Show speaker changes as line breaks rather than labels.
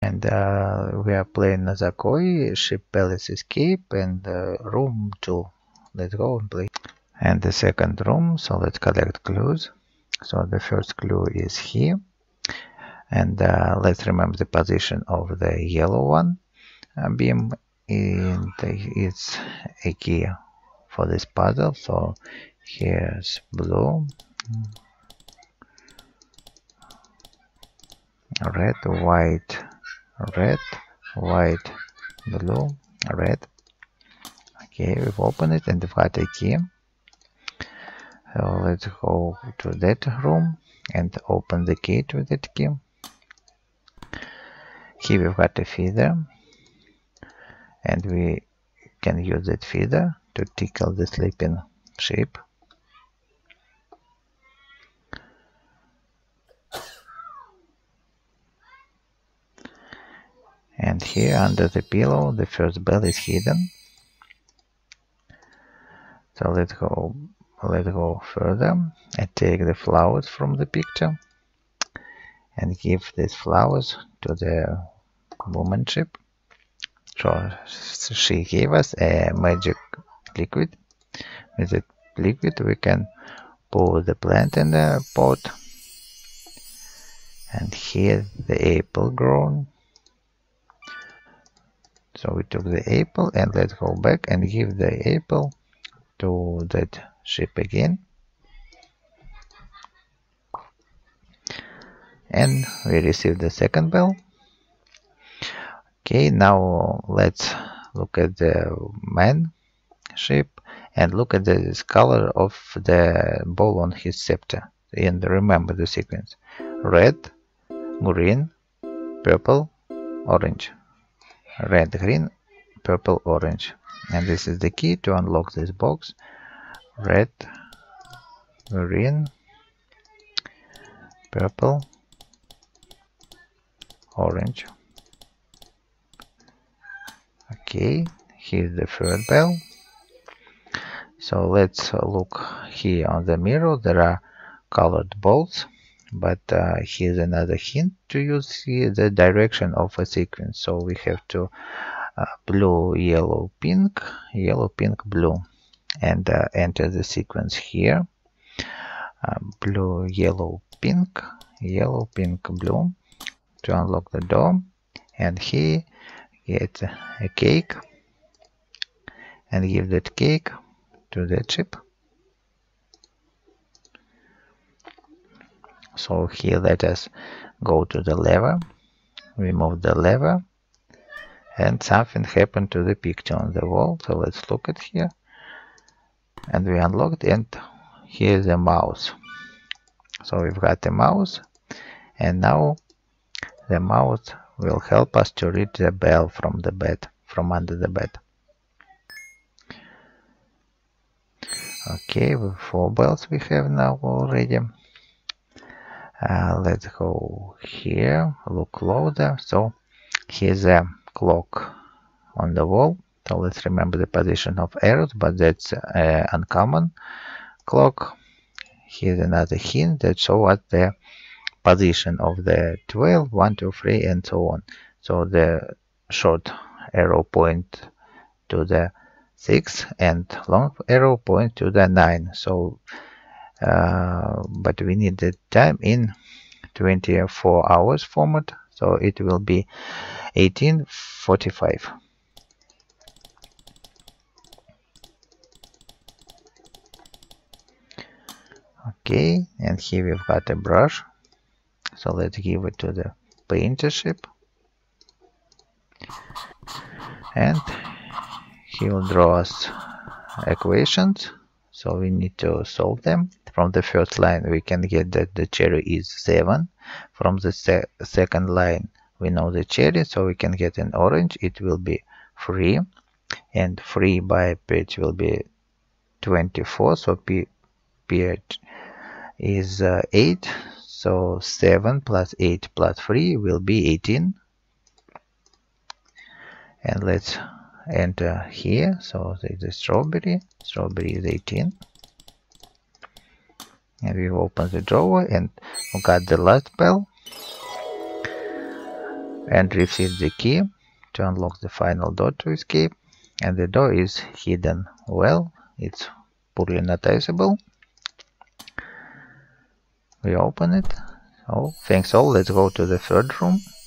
And we are playing Nazakoi, Ship Palace Escape, and Room 2. Let's go and play. And the second room, so let's collect clues. So the first clue is here. And let's remember the position of the yellow one beam. And it's a key for this puzzle. So here's blue, red, white, red, white, blue, red. Okay, we've opened it and we've got a key. So let's go to that room and open the key to that key. Here we've got a feeder, and we can use that feeder to tickle the sleeping ship. And here under the pillow, the first bell is hidden. So let's go further and take the flowers from the picture and give these flowers to the woman ship. So she gave us a magic liquid. With the liquid we can pour the plant in the pot, and here the apple grown. So we took the apple, and let's go back and give the apple to that ship again. And we received the second bell. Okay, now let's look at the man ship and look at the color of the ball on his scepter. And remember the sequence: red, green, purple, orange. Red, green, purple, orange. And this is the key to unlock this box. Red, green, purple, orange. Okay, here's the third bell. So let's look here on the mirror. There are colored balls, but here's another hint to use here the direction of a sequence. So we have to blue, yellow, pink, blue, and enter the sequence here. Blue, yellow, pink, blue to unlock the door. And here get a cake and give that cake to the chip. So here let us go to the lever, remove the lever, and something happened to the picture on the wall. So let's look at here, and we unlocked, and here's a mouse. So we've got a mouse, and now the mouse will help us to read the bell from the bed, from under the bed. Okay, 4 bells we have now already. Let's go here, look closer. So here's a clock on the wall. So let's remember the position of arrows, but that's uncommon clock. Here's another hint that shows us the position of the 12, 1, 2, 3, and so on. So the short arrow point to the 6 and long arrow point to the 9. So but we need the time in 24 hours format, so it will be 18:45. Okay, and here we've got a brush, so let's give it to the painter ship, and he will draw us equations, so we need to solve them. From the first line we can get that the cherry is 7. From the second line we know the cherry, so we can get an orange. It will be 3, and 3 by pH will be 24, so pH is 8, so 7 plus 8 plus 3 will be 18. And let's enter here, so the strawberry is 18. And we open the drawer and we got the last bell. and receive the key to unlock the final door to escape. And the door is hidden well, it's poorly noticeable. We open it. Oh, thanks all. Let's go to the third room.